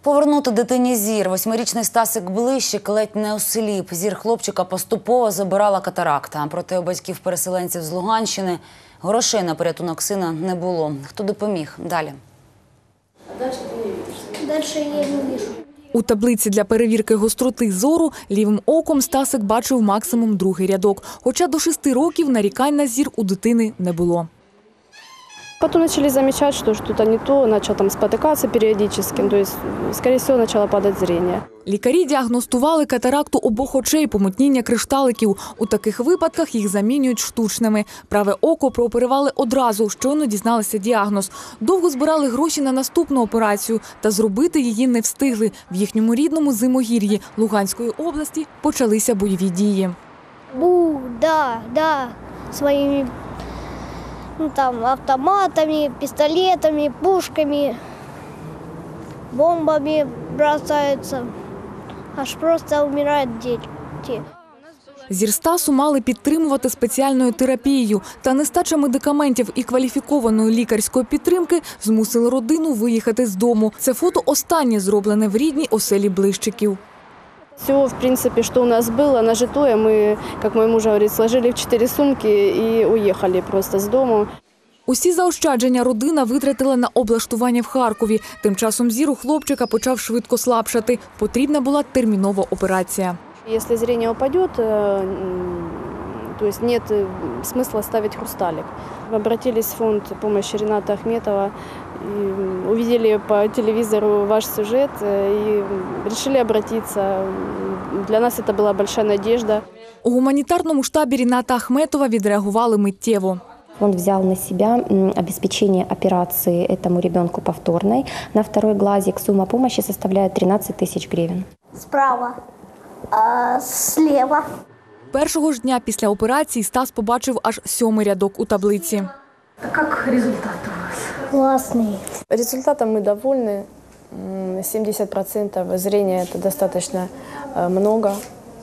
Повернути дитині зір. 8-річний Стасик Блищик ледь не осліп. Зір хлопчика поступово забирала катаракта. Проте у батьків-переселенців з Луганщини грошей на порятунок сина не було. Хто допоміг? Далі. Дальше я не вижу. У таблиці для перевірки гостроти зору лівим оком Стасик бачив максимум другий рядок. Хоча до 6 років нарікань на зір у дитини не було. Потом начали замечать, что что-то не то, начал там спотыкаться периодически, то есть, скорее всего, начало падать зрение. Лікарі діагностували катаракту обох очей, помутніння кришталиків. У таких випадках їх замінюють штучними. Праве око прооперували одразу, щойно дізналися діагноз. Довго збирали гроші на наступну операцію, та зробити її не встигли. В їхньому рідному Зимогір'ї Луганської області почалися бойові дії. Да, своими там автоматами, пистолетами, пушками, бомбами бросаются. Аж просто умирают дети. Зір Стасу мали підтримувати спеціальною терапією. Та нестача медикаментів і кваліфікованої лікарської підтримки змусили родину виїхати з дому. Це фото останнє зроблене в рідній оселі Блищиків. Все, в принципе, что у нас было нажитое, мы, как мой муж говорит, сложили в 4 сумки и уехали просто с дому. Усі заощадження родина витратила на облаштування в Харкові. Тим часом зір у хлопчика почав швидко слабшати. Потрібна була термінова операція. Если зрение упадет, то есть нет смысла ставить хрусталик. Обратились в фонд помощи Рената Ахметова, и увидели по телевизору ваш сюжет и решили обратиться. Для нас это была большая надежда. У гуманітарному штабі Рената Ахметова відреагували миттєво. Он взял на себя обеспечение операции этому ребенку повторной. На второй глазик сумма помощи составляет 13 тысяч гривен. Справа, а слева. Першого ж дня після операції Стас побачив аж 7-й рядок у таблиці. Как результат у вас? Классный. Результатом мы довольны. 70% зрения – это достаточно много.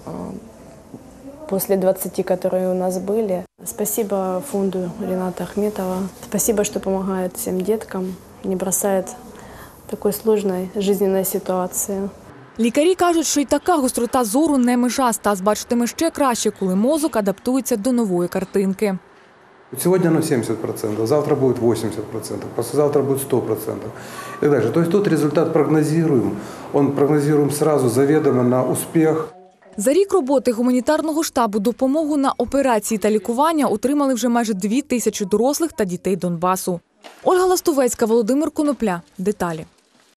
После 20, которые у нас были. Спасибо фонду Рената Ахметова. Спасибо, что помогает всем деткам, не бросает в такой сложной жизненной ситуации. Лікарі кажуть, що й така гострота зору не межа. Стас бачитиме ще краще, коли мозок адаптується до нової картинки. Сегодня оно 70%, завтра будет 80%, послезавтра будет 100%. И так дальше. То есть тот результат прогнозируем, он прогнозируем сразу заведомо на успех. За рік роботи гуманітарного штабу допомогу на операції та лікування отримали вже майже 2000 дорослих та дітей Донбасу. Ольга Ластовецька, Володимир Конопля. Деталі.